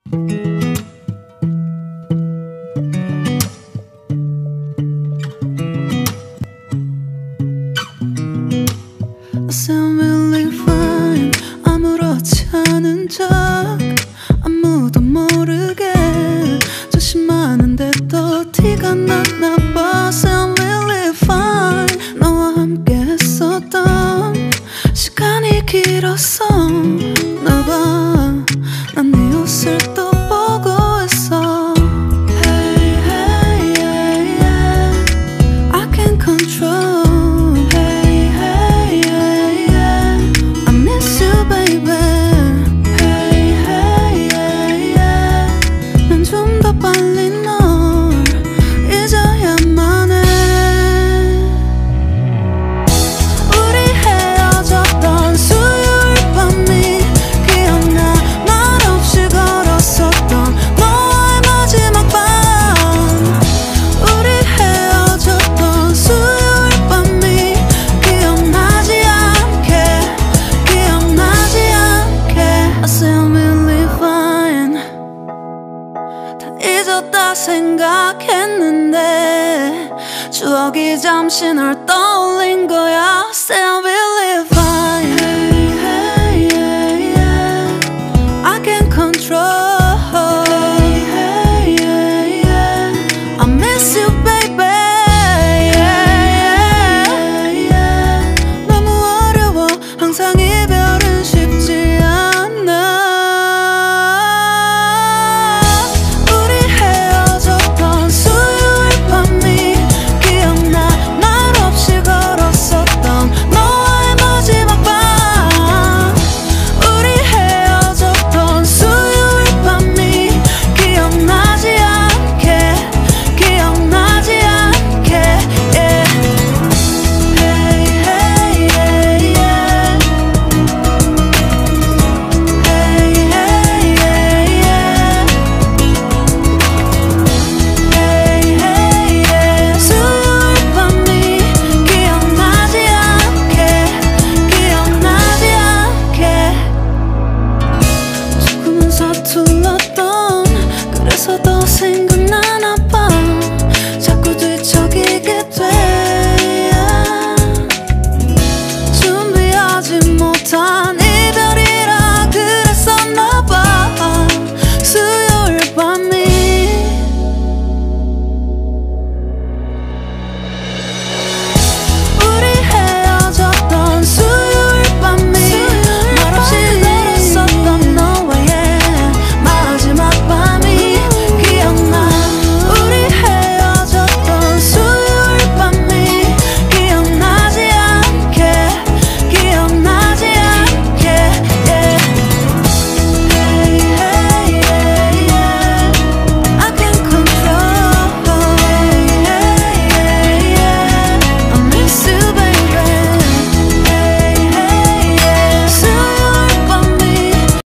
I sound really fine. 아무렇지 않은 척 아무도 모르게 조심하는데 또 티가 났나 봐. Sound really fine. 너와 함께 했었던 시간이 길었어 나 봐. 난 네 옷을 또 보고 있어. Hey, hey, yeah, yeah. I can't control. 잊었다 생각했는데 추억이 잠시 널 떠올린 거야. Still really fine. Hey, hey, yeah, yeah. I can't control.